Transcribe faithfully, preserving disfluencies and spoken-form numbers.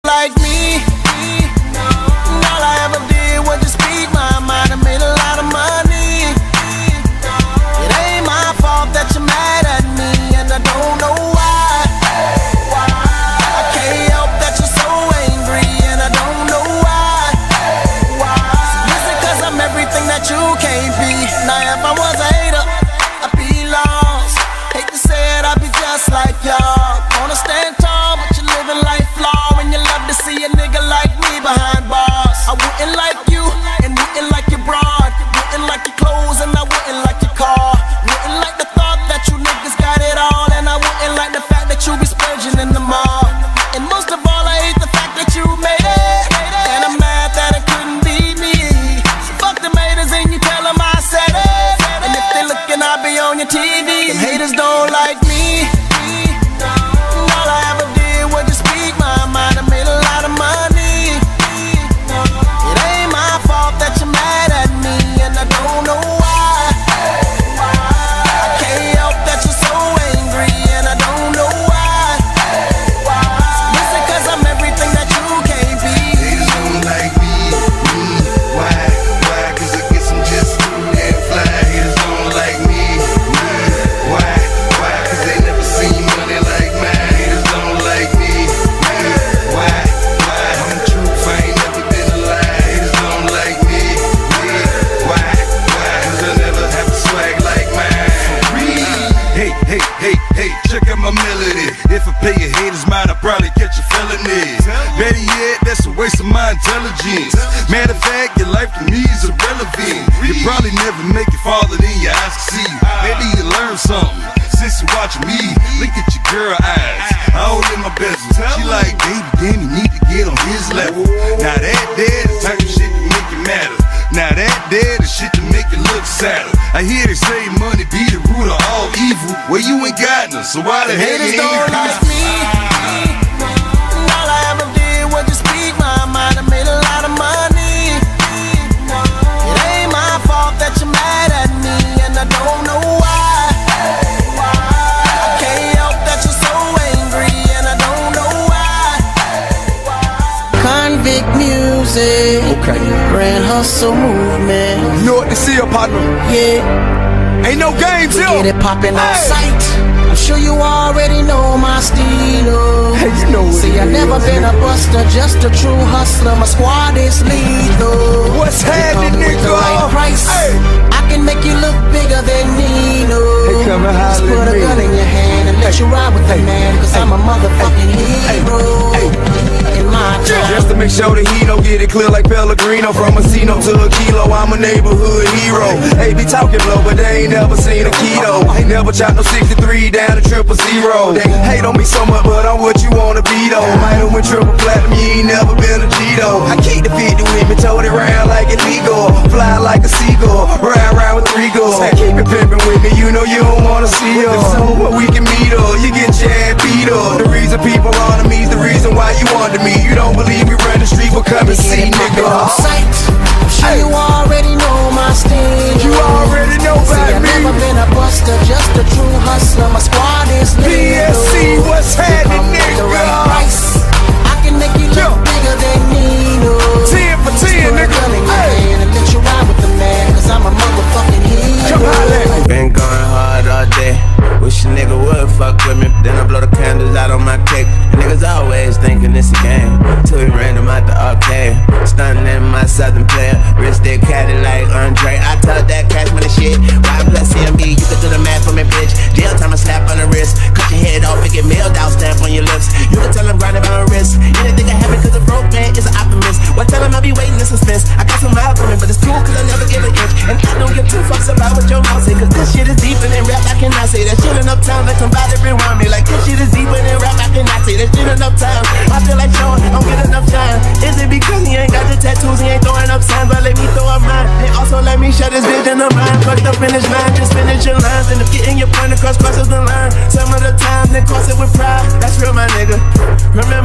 like me. And all I ever did was just speak my mind and made a lot of money. It ain't my fault that you're mad at me, and I don't know why. I can't help that you're so angry, and I don't know why. Is it cause I'm everything that you can't be? Now if I was a hater, I'd be lost. Hate to say it, I'd be just like y'all. Wanna stand tall, but you're living life flawed, and you love to see a nigga like me behind bars. I wouldn't like you, and wouldn't like your broad, wouldn't like your clothes, and I wouldn't like your car. Wouldn't like the thought that you niggas got it all, and I wouldn't like the fact that you be splurging in the mall. And most of all, I hate the fact that you made it, and I'm mad that it couldn't be me. So fuck the haters and you tell them I said it, and if they looking, I'll be on your T V. Them haters don't like me. And all I ever did was just speak my mind and made a lot of money. It ain't my fault that you're mad at me, and I don't know why. I can't help that you're so angry, and I don't know why. Is it cause I'm everything that you can't be? Haters don't like me, me, why? Why? Cause I guess I'm just too damn fly. Haters don't like me, me, why? Why? Cause they never seen money like mine. Haters don't like me, me, why? Why? I'm the truth, I ain't never been a lie. Haters don't like me, me, why? Why? Cause I never have a swag like mine. Hey, hey, hey, hey, check out my melody. If I pay your haters mine, I'll probably catch a felony. Better yet, that's a waste of my intelligence. Matter of fact, your life to me is irrelevant. You probably never make it farther than your eyes can see. Maybe you learn something since you watching me. Look at your girl eyes, I hold in my bezel. She like, baby, damn, you need to get on his level. Now that there, the type of shit that make it matter. Now that there, the shit to make it look sadder. I hear they say money be the root of all evil. Well, you ain't got none, so why the hell you Haters don't like me. And all I ever did was just speak my mind and made a lot of money. It ain't my fault that you're mad at me, and I don't know why. I can't help that you're so angry, and I don't know why. Convict music, Okay. Grand Hustle movement. You know what to see, partner? Yeah, Ain't no games we here. get it poppin' on Hey. sight. I'm sure you already know my stilo. Hey, you know what See, it I never is. been a buster, just a true hustler. My squad is lethal. What's They happening, come with the nigga? right price. Hey. I can make you look bigger than Nino. Hey, come and Just holler put at a me. gun in your hand and let you ride with the man, cause I'm a motherfucking hero. In my time. Just to make sure that he don't get it clear like Pellegrino. From a Cino to a kilo, I'm a neighborhood hero. They be talking low, but they ain't never seen a keto. Ain't never chopped no sixty-three down to triple zero. They hate on me so much, but I'm what you wanna be though. Might have went triple platinum, you ain't never been a G-though. I keep the fifty with me, told it round like illegal. Fly like a seagull, ride around with three goals. Keep it pimpin' with me, you know you don't wanna see us. So what we can meet up, you get your ass beat up. The reason people honor me is the reason why you under me. You don't believe we run the street, well come and see, nigga. On sight. I'm sure you already know my style. You already know See, about I've me. never been a buster, just a true hustler. My squad is P lethal. S C, what's They happening, come with the right nigga? price. I can make you look Yo. bigger than Nino. ten for Just ten, put a nigga. gun in your Hey. hand and let you ride with the man, cause I'm a motherfucking Come hero. holla. Been going hard all day. Wish a nigga would fuck with me. Then I blow the candles out on my cake. Niggas always thinking it's a game. Till we ran them out the arcade. Stunning in my southern player. Wrist that caddy like Andre. I told that cash money shit. Y plus C M B, you can do the math for me, bitch. Jail time a slap on the wrist. Cut your head off and get mailed out, stamp on your lips. You can tell I'm grinding my wrist. Anything can happen cause a broke man is an optimist. Well, tell him I'll be waiting in suspense. I got some miles on me, but it's cool cause I never give an inch. And I don't give two fucks about what your mouth say, cause this shit is deeper than rap. I cannot say that shit enough time. Like somebody rewind me. Like this shit is deeper than rap. I cannot say that shit enough time. I feel like Sean, I don't get enough shine. Is it because he ain't got the tattoos? He ain't throwing up signs, but let me throw up mine. And also let me shut his vision of mine. Fuck the finish line, just finish your lines. And if getting your point across crosses the line, some of the time then cross it with pride. That's real, my nigga. Remember